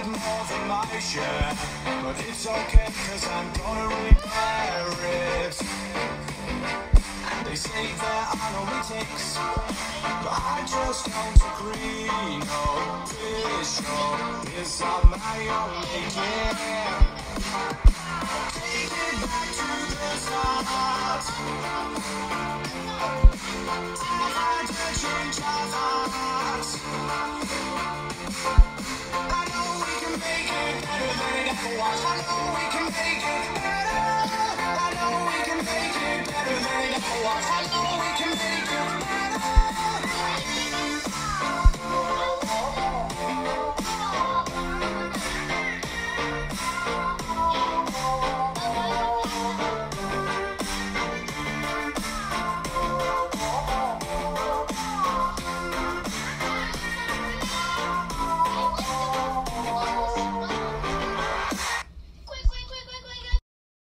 had more than my share, but it's okay, cause I'm gonna repair it. And they say there are no retakes, but I just don't agree. No, this show is on my own making. Take it back to the start. I had to change our hearts. I know we can make it better than it ever was. I know we can make it better. I know we can make it better than it ever was. I know we can